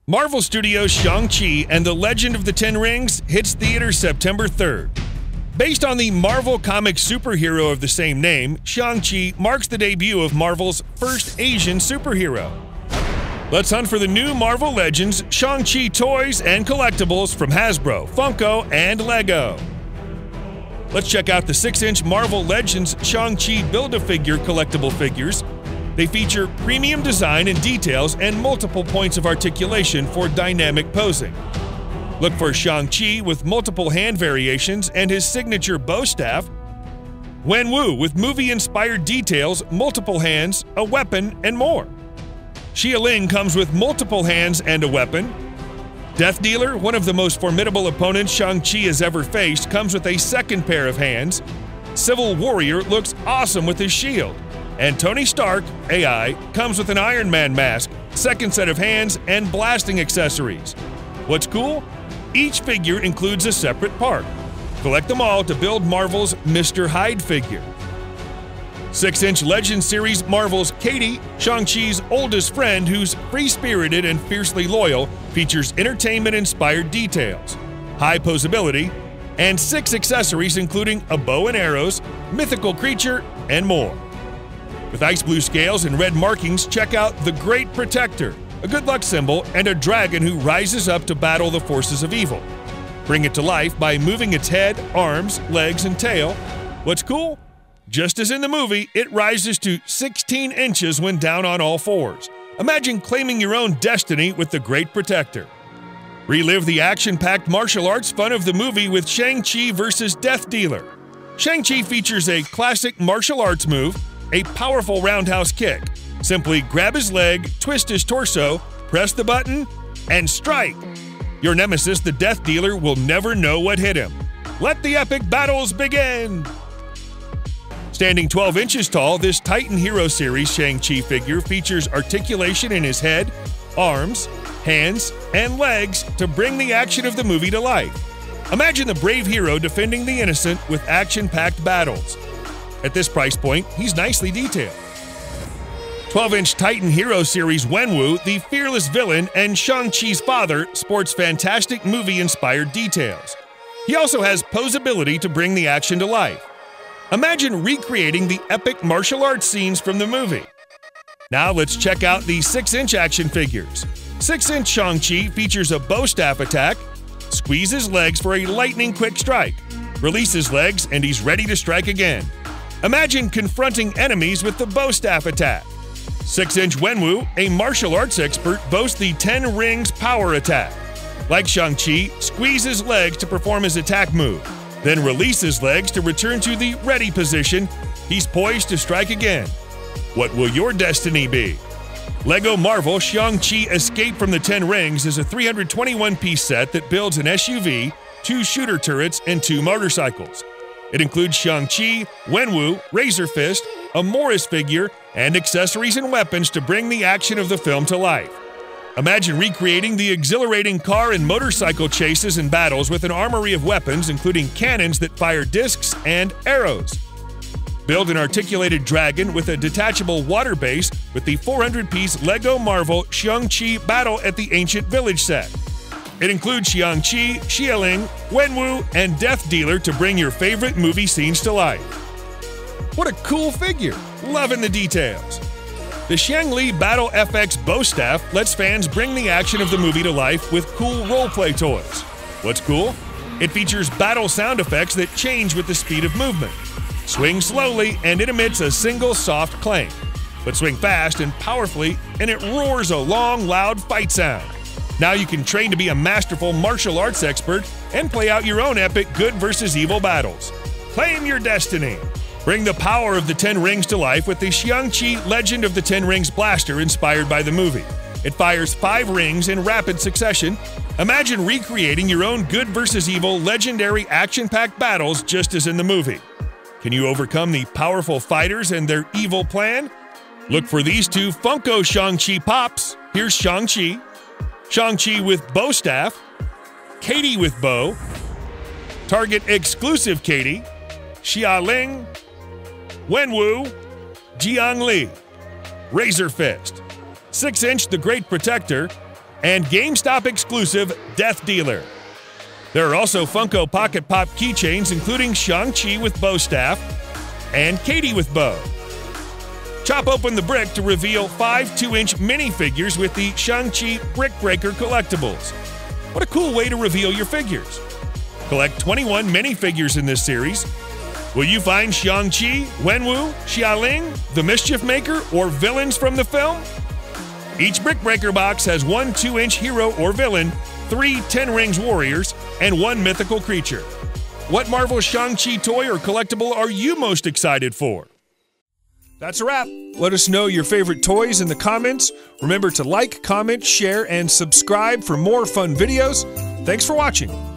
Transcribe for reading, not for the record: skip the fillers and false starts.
Marvel Studios Shang-Chi and the Legend of the Ten Rings hits theaters September 3rd. Based on the Marvel comic superhero of the same name, Shang-Chi marks the debut of Marvel's first Asian superhero. Let's hunt for the new Marvel Legends Shang-Chi Toys and collectibles from Hasbro, Funko, and Lego. Let's check out the 6-inch Marvel Legends Shang-Chi Build-A-Figure collectible figures. They feature premium design and details and multiple points of articulation for dynamic posing. Look for Shang-Chi with multiple hand variations and his signature bow staff, Wenwu with movie-inspired details, multiple hands, a weapon, and more. Xialing comes with multiple hands and a weapon. Death Dealer, one of the most formidable opponents Shang-Chi has ever faced, comes with a second pair of hands. Civil Warrior looks awesome with his shield. And Tony Stark, AI, comes with an Iron Man mask, second set of hands, and blasting accessories. What's cool? Each figure includes a separate part. Collect them all to build Marvel's Mr. Hyde figure. 6-inch Legends series Marvel's Katie, Shang-Chi's oldest friend who's free-spirited and fiercely loyal, features entertainment-inspired details, high posability, and 6 accessories including a bow and arrows, mythical creature, and more. With ice blue scales and red markings, check out the Great Protector, a good luck symbol and a dragon who rises up to battle the forces of evil. Bring it to life by moving its head, arms, legs, and tail. What's cool? Just as in the movie, it rises to 16 inches when down on all fours. Imagine claiming your own destiny with the Great Protector. Relive the action-packed martial arts fun of the movie with Shang-Chi vs. Death Dealer. Shang-Chi features a classic martial arts move, a powerful roundhouse kick. Simply grab his leg, twist his torso, press the button, and strike. Your nemesis, the Death Dealer, will never know what hit him. Let the epic battles begin! Standing 12 inches tall, this Titan Hero Series Shang-Chi figure features articulation in his head, arms, hands, and legs to bring the action of the movie to life. Imagine the brave hero defending the innocent with action-packed battles. At this price point, he's nicely detailed. 12-inch Titan Hero Series Wenwu, the fearless villain and Shang-Chi's father, sports fantastic movie-inspired details. He also has posability to bring the action to life. Imagine recreating the epic martial arts scenes from the movie. Now let's check out the 6-inch action figures. 6-inch Shang-Chi features a bow staff attack, squeeze his legs for a lightning-quick strike, release his legs, and he's ready to strike again. Imagine confronting enemies with the bow staff attack. 6-inch Wenwu, a martial arts expert, boasts the 10 rings power attack. Like Shang-Chi, squeeze his legs to perform his attack move, then release his legs to return to the ready position. He's poised to strike again. What will your destiny be? Lego Marvel Shang-Chi Escape from the Ten Rings is a 321-piece set that builds an SUV, 2 shooter turrets, and 2 motorcycles. It includes Shang-Chi, Wenwu, Razor Fist, a Morris figure, and accessories and weapons to bring the action of the film to life. Imagine recreating the exhilarating car and motorcycle chases and battles with an armory of weapons, including cannons that fire discs and arrows. Build an articulated dragon with a detachable water base with the 400-piece Lego Marvel Shang-Chi Battle at the Ancient Village set. It includes Shang-Chi, Xialing, Wenwu, and Death Dealer to bring your favorite movie scenes to life. What a cool figure! Loving the details. The Xialing Battle FX bow staff lets fans bring the action of the movie to life with cool roleplay toys. What's cool? It features battle sound effects that change with the speed of movement. Swing slowly and it emits a single soft clang. But swing fast and powerfully and it roars a long, loud fight sound. Now you can train to be a masterful martial arts expert and play out your own epic good versus evil battles. Claim your destiny! Bring the power of the 10 rings to life with the Shang-Chi Legend of the Ten Rings blaster inspired by the movie. It fires 5 rings in rapid succession. Imagine recreating your own good versus evil legendary action-packed battles just as in the movie. Can you overcome the powerful fighters and their evil plan? Look for these 2 Funko Shang-Chi pops. Here's Shang-Chi, Shang-Chi with bow staff, Katie with bow, Target exclusive Katie, Xialing, Wenwu, Jiang Li, Razor Fist, 6-inch The Great Protector, and GameStop exclusive Death Dealer. There are also Funko Pocket Pop keychains, including Shang-Chi with bow staff and Katie with bow. Chop open the brick to reveal 5 2-inch minifigures with the Shang-Chi Brick Breaker collectibles. What a cool way to reveal your figures. Collect 21 minifigures in this series. Will you find Shang-Chi, Wenwu, Xialing, the Mischief Maker, or villains from the film? Each Brick Breaker box has 1 2-inch hero or villain, 3 10 Rings warriors, and 1 mythical creature. What Marvel Shang-Chi toy or collectible are you most excited for? That's a wrap. Let us know your favorite toys in the comments. Remember to like, comment, share, and subscribe for more fun videos. Thanks for watching.